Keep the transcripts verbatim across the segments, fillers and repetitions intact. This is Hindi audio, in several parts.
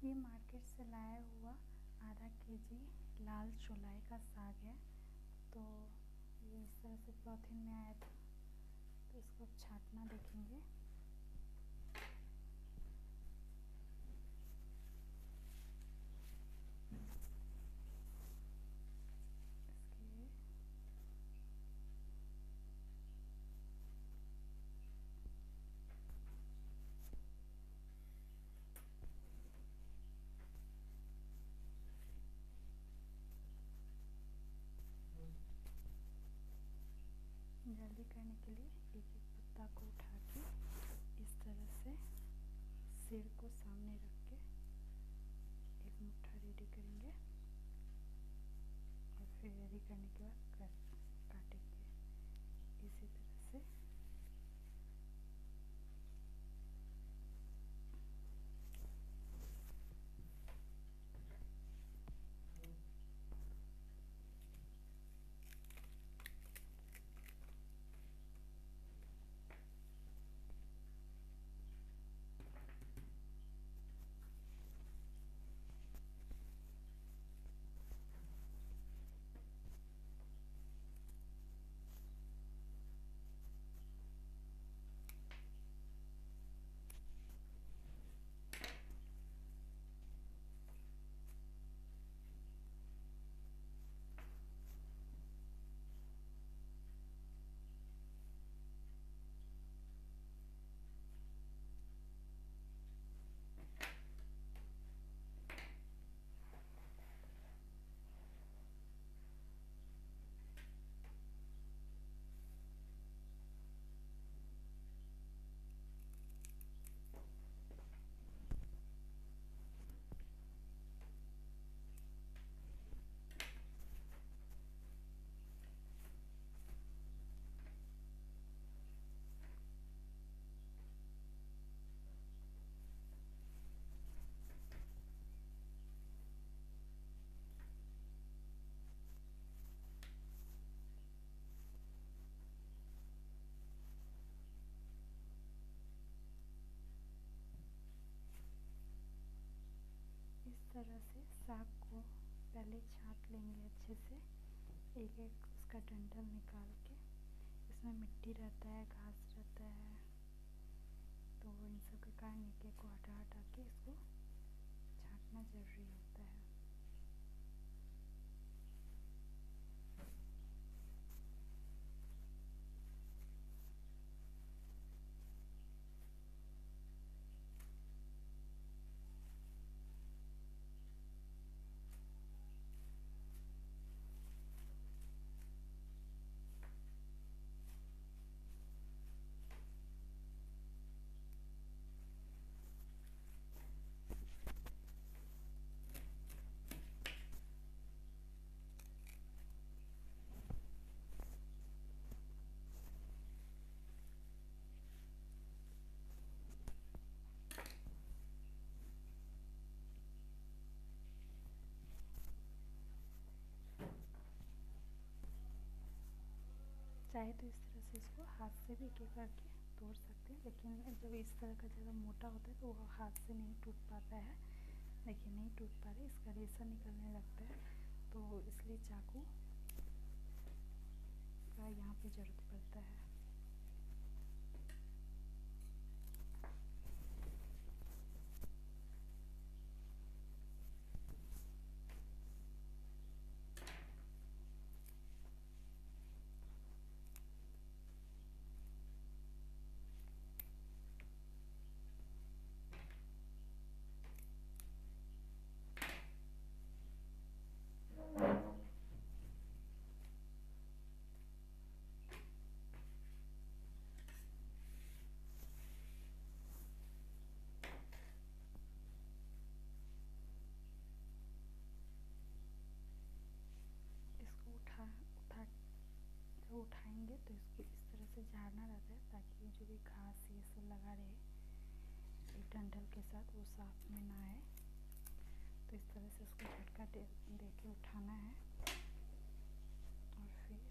ये मार्केट से लाया हुआ आधा केजी लाल चौलाई का साग है। तो ये इस तरह से पॉलिथीन में आया था, तो इसको छांटना देखेंगे। जल्दी करने के लिए एक एक पत्ता को उठा के इस तरह से सिर को सामने रख के एक मुट्ठा रेडी करेंगे और फिर रेडी करने के बाद कर काटेंगे इसी तरह से। इस तरह से साग को पहले छांट लेंगे अच्छे से, एक एक उसका डंठल निकाल के। इसमें मिट्टी रहता है, घास रहता है, तो इन सब के कारण एक एक को हटा हटा के इसको छांटना ज़रूरी होता है। चाहे तो इस तरह से इसको हाथ से भी एक एक करके तोड़ सकते हैं, लेकिन जब इस तरह का ज़्यादा मोटा होता है तो वो हाथ से नहीं टूट पाता है। देखिए नहीं टूट पा रहा है, इसका रेशा निकलने लगता है, तो इसलिए चाकू का यहाँ पे ज़रूरत पड़ता है। इसको उठा उठा जब उठाएंगे तो इसको इस तरह से झाड़ना रहता है, ताकि जो भी घास ये सब लगा रहे एक डंठल के साथ वो साफ में ना आए। तो इस तरह से उसको झटका दे दे के उठाना है और फिर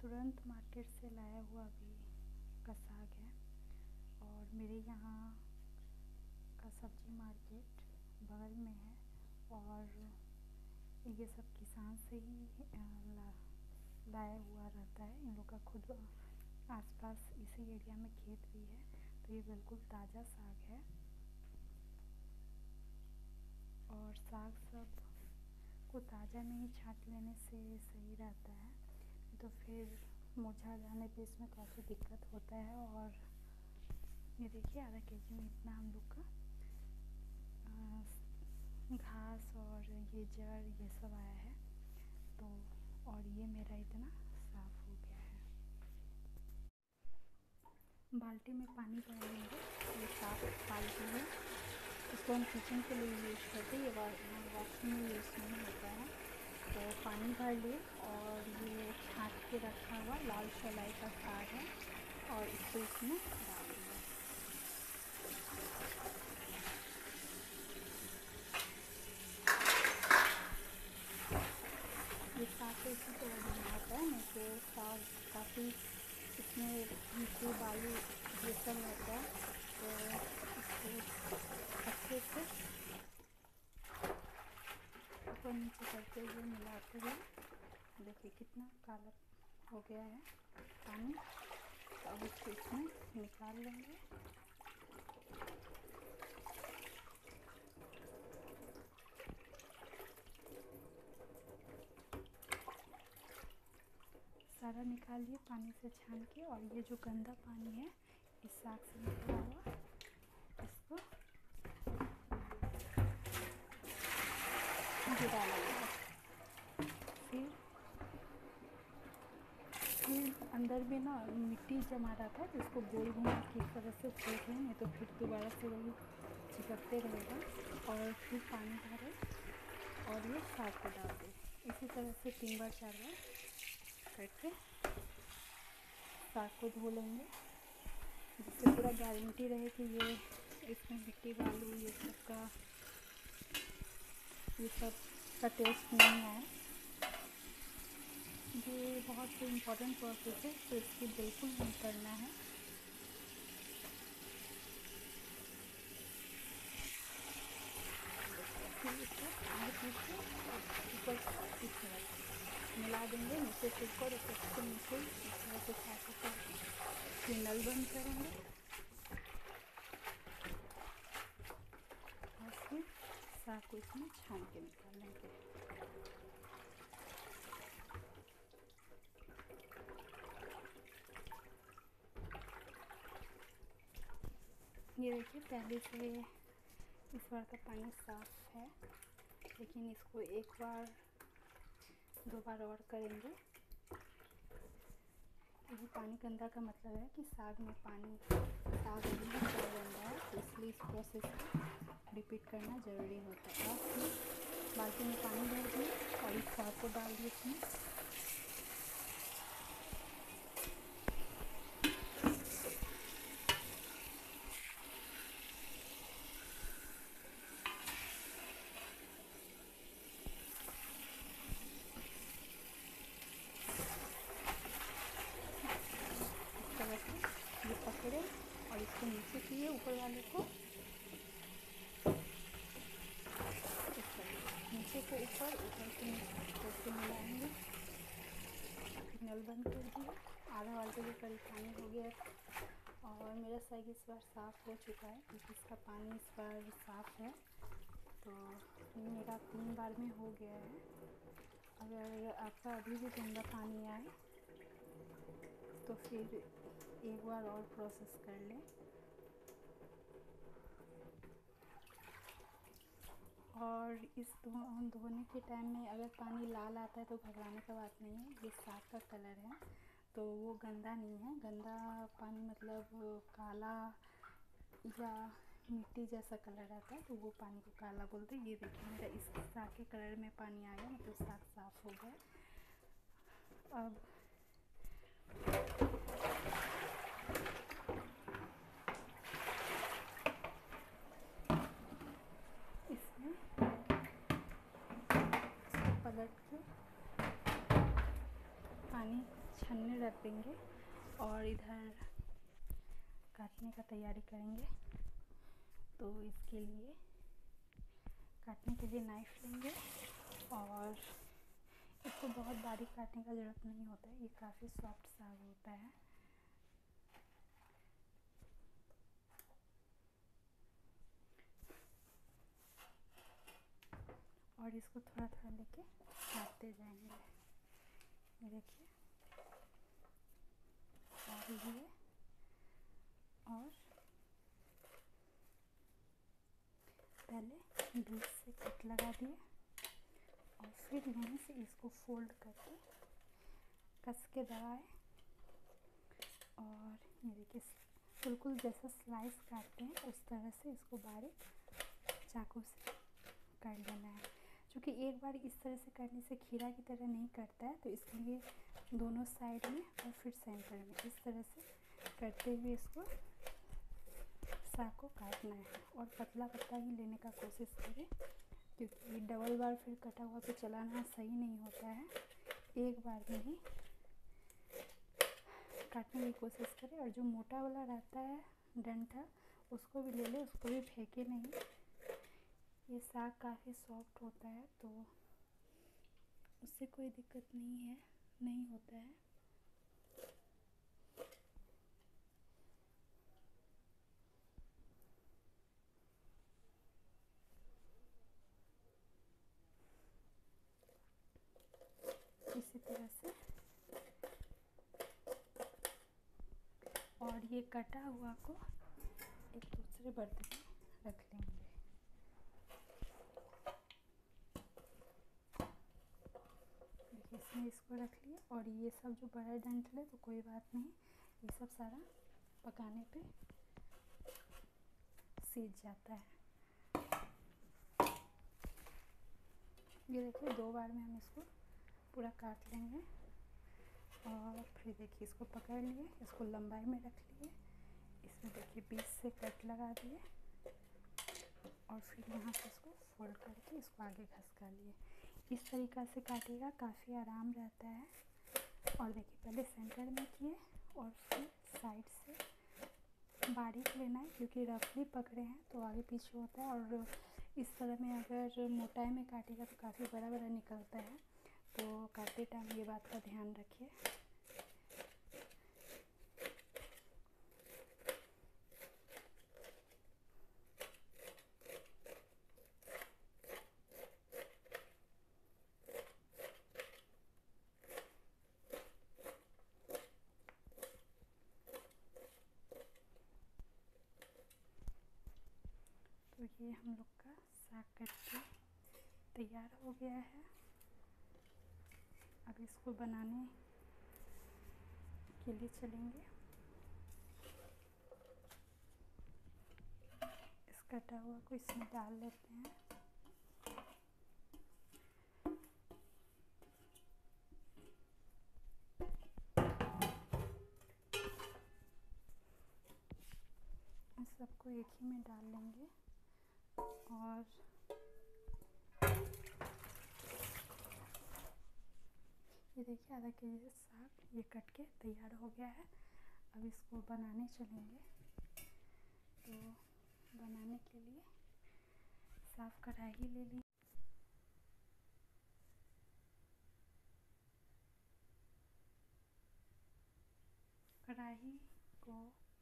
तुरंत मार्केट से लाया हुआ अभी का साग है। और मेरे यहाँ का सब्जी मार्केट बगल में है और ये सब किसान से ही ला लाया हुआ रहता है। इन लोग का खुद आसपास इसी एरिया में खेत भी है, तो ये बिल्कुल ताज़ा साग है। और साग सब को ताज़ा में ही छाँट लेने से सही रहता है, तो फिर मुरझा जाने पे इसमें काफ़ी दिक्कत होता है। और ये देखिए आधा के जी में इतना हम लोग का घास और ये जड़ ये सब आया है। तो और ये मेरा इतना साफ़ हो गया है। बाल्टी में पानी भर लेंगे। ये साफ बाल्टी है, इसको हम किचन के लिए यूज़ करते हैं, ये वॉशिंग में यूज़ नहीं होता है। तो पानी भर लिए और ये छाँट के रखा हुआ लाल चौलाई का साग है और इसको इसमें डाल दिया। ये साग तो इसी तरह बना होता है, नहीं तो साग काफ़ी इसमें मिट्टी बालू ये सब रहता है। तो इसको अच्छे से ऊपर नीचे करते हुए मिलाते हुए, देखिए कितना काला हो गया है पानी। अब इसको इसमें निकाल लेंगे। सारा निकाल लिए पानी से छान के। और ये जो गंदा पानी है इस साग से निकला हुआ, इसको गिरा लेंगे। फिर फिर अंदर में ना मिट्टी जमा रहता है, तो इसको गोल घुमा के इस तरह से फेंक लें, नहीं तो फिर दोबारा से वही चिपकते रहेगा। और फिर पानी भरें और ये साग को डाल दें। इसी तरह से तीन बार चार बार करके साग को धो लेंगे, जिससे पूरा गारंटी रहे कि ये इसमें मिट्टी बालू ये सब का ये सब का टेस्ट नहीं आए। ये बहुत ही इम्पोर्टेंट प्रोसेस है, तो इसकी बिल्कुल नहीं करना है। फिर इसको आगे पीछे ऊपर पीछे मिला देंगे, नीचे से ऊपर ऊपर से नीचे इस तरह से छाँट करके फिर नल बंद करेंगे और फिर साग को इसमें छान के निकाल लेंगे। ये देखिए पहले से इस बार का पानी साफ़ है, लेकिन इसको एक बार दो बार और करेंगे। ये पानी गंदा का मतलब है कि साग में पानी साग नहीं चल गंदा है, तो इसलिए इस प्रोसेस को रिपीट करना ज़रूरी होता है। और फिर बाल्टी में पानी भर दिए और इस साग को डाल दिए इसमें। ये पकड़े और इसको नीचे किए ऊपर वाले को, नीचे को ऊपर ऊपर से नीचे मिलाएंगे। नल बंद कर दिए। आधा बाल्टी के करीब पानी हो गया और मेरा साग इस बार साफ़ हो चुका है, क्योंकि इसका पानी इस बार साफ़ है। तो मेरा तीन बार में हो गया है। अगर आपका अभी भी गंदा पानी आए तो फिर एक बार और प्रोसेस कर लें। और इस धो धोने के टाइम में अगर पानी लाल आता है तो घबराने का बात नहीं है, ये साग का कलर है तो वो गंदा नहीं है। गंदा पानी मतलब काला या मिट्टी जैसा कलर रहता है, तो वो पानी को काला बोलते हैं। ये देखिए मेरा इस साग के कलर में पानी आ गया, मतलब साग साफ़ हो गया। अब इसमें पलट के पानी छन्ने रख देंगे और इधर काटने का तैयारी करेंगे। तो इसके लिए काटने के लिए नाइफ़ लेंगे और इसको बहुत बारीक काटने का ज़रूरत नहीं होता है, ये काफ़ी सॉफ्ट साग होता है। और इसको थोड़ा थोड़ा लेके काटते जाएंगे। ये देखिए, और ये और पहले बीच से कट लगा दिए और फिर यहीं से इसको फोल्ड करके कस के दबाए। और ये देखिए, बिल्कुल जैसा स्लाइस काटते हैं उस तरह से इसको बारीक चाकू से कर लेना है। क्योंकि एक बार इस तरह से करने से खीरा की तरह नहीं कटता है, तो इसलिए दोनों साइड में और फिर सेंटर में इस तरह से करते हुए इसको साग को काटना है। और पतला पतला ही लेने का कोशिश करें, क्योंकि डबल बार फिर कटा हुआ पे चलाना सही नहीं होता है। एक बार में ही काटने की कोशिश करें। और जो मोटा वाला रहता है डंठल, उसको भी ले लें, उसको भी फेंके नहीं। ये साग काफ़ी सॉफ्ट होता है, तो उससे कोई दिक्कत नहीं है, नहीं होता है। इसी तरह से और ये कटा हुआ को एक दूसरे बर्तन में रख लेंगे। देखिए, इसमें इसको रख लिए। और ये सब जो बड़ा डंठल है तो कोई बात नहीं, ये सब सारा पकाने पे सीज जाता है। ये देखिए, दो बार में हम इसको पूरा काट लेंगे। और फिर देखिए, इसको पकड़ लिए, इसको लंबाई में रख लिए। इसमें देखिए बीच से कट लगा दिए और फिर यहाँ से इसको फोल्ड करके इसको आगे खसका लिए। इस तरीक़ा से काटिएगा, काफ़ी आराम रहता है। और देखिए, पहले सेंटर में किए और फिर साइड से बारीक लेना है, क्योंकि रफली पकड़े हैं तो आगे पीछे होता है। और इस तरह में अगर मोटाई में काटिएगा तो काफ़ी बड़ा बड़ा निकलता है, तो काटते टाइम ये बात का ध्यान रखिए। तो ये हम लोग का साग कट के तैयार हो गया है। अब इसको बनाने के लिए चलेंगे। इस कटा हुआ को इसमें डाल लेते हैं। इस सबको एक ही में डाल लेंगे। और ये देखिए, आधा के जी साग ये कट के तैयार हो गया है। अब इसको बनाने चलेंगे। तो बनाने के लिए साफ कढ़ाई ले ली। कढ़ाई को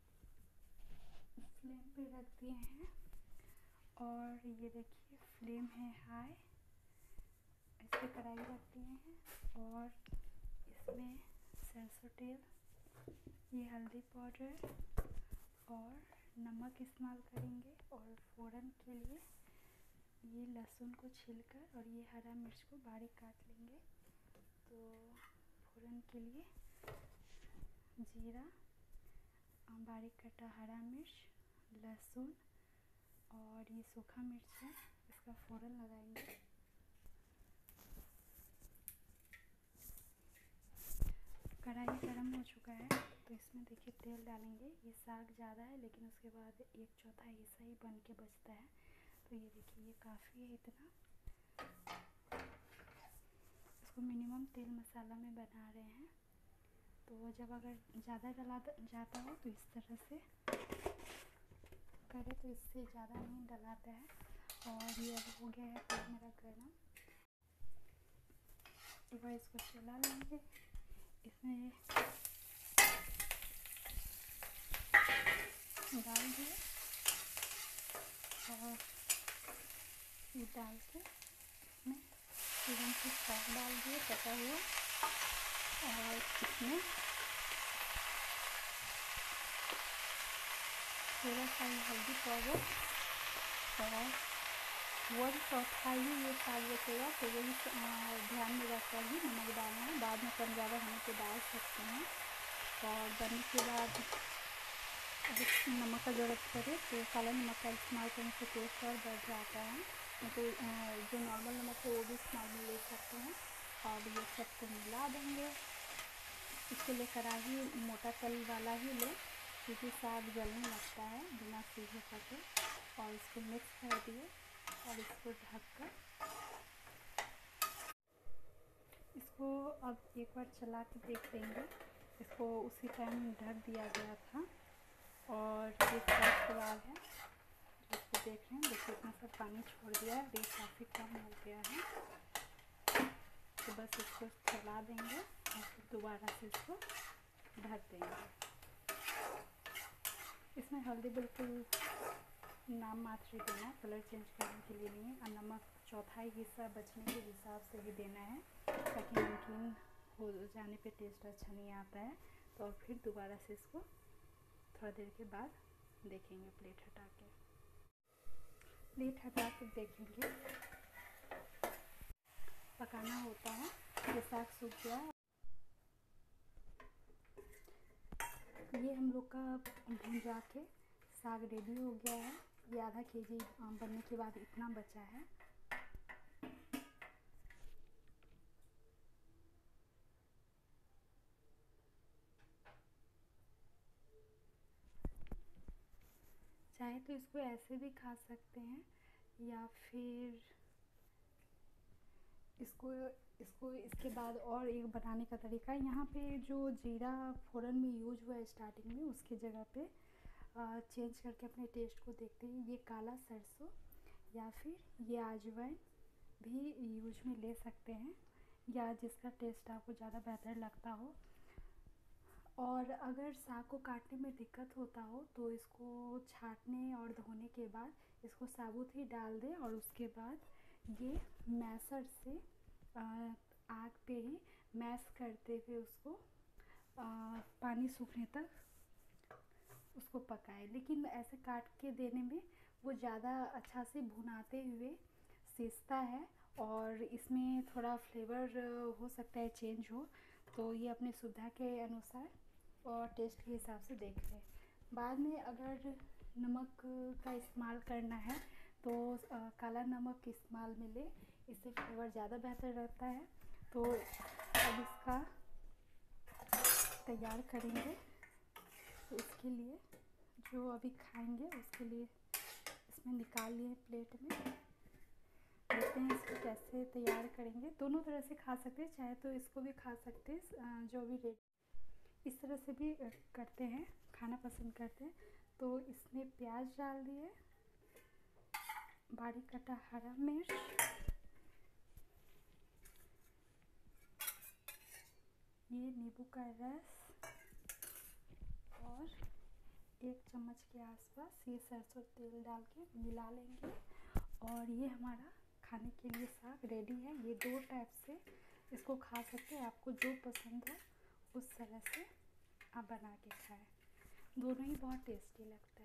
फ्लेम पे रख दिए हैं और ये देखिए, फ्लेम है हाई। इस पे कढ़ाई रख दिए हैं और इसमें सरसों तेल, ये हल्दी पाउडर और नमक इस्तेमाल करेंगे। और फ़ौरन के लिए ये लहसुन को छिलकर और ये हरा मिर्च को बारीक काट लेंगे। तो फ़ौरन के लिए जीरा, बारीक कटा हरा मिर्च, लहसुन और ये सूखा मिर्च है, इसका फ़ौरन लगाएंगे। कढ़ाई गरम हो चुका है, तो इसमें देखिए तेल डालेंगे। ये साग ज़्यादा है, लेकिन उसके बाद एक चौथाई हिस्सा ही बन के बचता है। तो ये देखिए, ये काफ़ी है इतना। इसको मिनिमम तेल मसाला में बना रहे हैं। तो जब अगर ज़्यादा डला जाता हो तो इस तरह से करे, तो इससे ज़्यादा नहीं डलाता है। और ये अब हो गया है तेल मेरा गर्म। एक बार इसको चला लेंगे। इसमें डाल दिए और ये डाल के इसमें एकदम से साग डाल दिए कटा हुआ, और इसमें थोड़ा सा हल्दी पाउडर और वन चौथाई ये साग बचेगा, तो वही ध्यान में रखकर ही नमक डालना है। बाद में कम ज़्यादा होने पे डाल सकते हैं। और बनने के बाद अगर नमक का ज़रूरत पड़े तो काला नमक का इस्तेमाल करने से टेस्ट और बढ़ जाता है। तो जो नॉर्मल नमक है वो भी इस्तेमाल में ले सकते हैं। और ये सबको मिला देंगे। इसके लिए कढ़ाई मोटा तल वाला ही ले, क्योंकि साग जलने लगता है बिना सीधे पके। और इसको मिक्स कर दिए और इसको ढककर इसको अब एक बार चला के देख लेंगे। इसको उसी टाइम ढक दिया गया था। और ये फर्स्ट बार है इसको देख रहे हैं। देखिए इतना सब पानी छोड़ दिया है, ये काफ़ी कम हो गया है। तो बस इसको चला देंगे और फिर दोबारा से इसको ढक देंगे। इसमें हल्दी बिल्कुल नाम मात्र ही देना है, कलर चेंज करने के लिए नहीं है। और नमक चौथाई हिस्सा बचने के हिसाब से ही देना है, ताकि नमकीन हो जाने पे टेस्ट अच्छा नहीं आता है। तो और फिर दोबारा से इसको थोड़ा देर के बाद देखेंगे प्लेट हटा के। प्लेट हटा के देखेंगे पकाना होता है। ये साग सूख गया। ये हम लोग का भुंजा के साग रेडी हो गया है। ये आधा के जी बनने के बाद इतना बचा है। चाहे तो इसको ऐसे भी खा सकते हैं, या फिर इसको इसको इसके बाद और एक बनाने का तरीका है। यहाँ पे जो जीरा फ़ौरन में यूज हुआ है स्टार्टिंग में, उसकी जगह पे आ, चेंज करके अपने टेस्ट को देखते हैं। ये काला सरसों या फिर ये अजवाइन भी यूज में ले सकते हैं, या जिसका टेस्ट आपको ज़्यादा बेहतर लगता हो। और अगर साग को काटने में दिक्कत होता हो तो इसको छाँटने और धोने के बाद इसको साबुत ही डाल दें, और उसके बाद ये मैसर से आग पे ही मैश करते हुए उसको आ, पानी सूखने तक उसको पकाएं। लेकिन ऐसे काट के देने में वो ज़्यादा अच्छा से भुनाते हुए सीजता है, और इसमें थोड़ा फ्लेवर हो सकता है चेंज हो। तो ये अपनी सुविधा के अनुसार और टेस्ट के हिसाब से देख लें। बाद में अगर नमक का इस्तेमाल करना है तो आ, काला नमक के इस्तेमाल में ले, इससे फ्लेवर ज़्यादा बेहतर रहता है। तो अब इसका तैयार करेंगे। तो इसके लिए जो अभी खाएंगे उसके लिए इसमें निकाल लिए प्लेट में। देखते हैं इसको कैसे तैयार करेंगे। दोनों तरह से खा सकते हैं, चाहे तो इसको भी खा सकते हैं, जो भी रेड इस तरह से भी करते हैं, खाना पसंद करते हैं। तो इसमें प्याज डाल दिए, बारीक कटा हरा मिर्च, ये नींबू का रस, और एक चम्मच के आसपास ये सरसों तेल डाल के मिला लेंगे। और ये हमारा खाने के लिए साग रेडी है। ये दो टाइप से इसको खा सकते हैं, आपको जो पसंद हो उस तरह से आप बना के खाएं। दोनों ही बहुत टेस्टी लगते हैं।